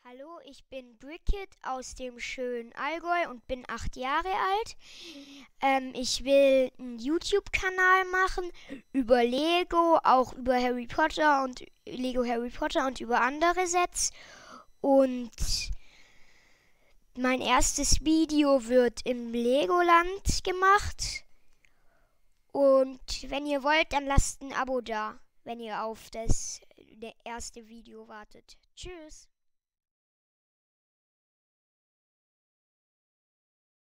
Hallo, ich bin Brickit aus dem schönen Allgäu und bin 8 Jahre alt. Ich will einen YouTube-Kanal machen über Lego, auch über Harry Potter und Lego Harry Potter und über andere Sets. Und mein erstes Video wird im Legoland gemacht. Und wenn ihr wollt, dann lasst ein Abo da, wenn ihr auf das erste Video wartet. Tschüss.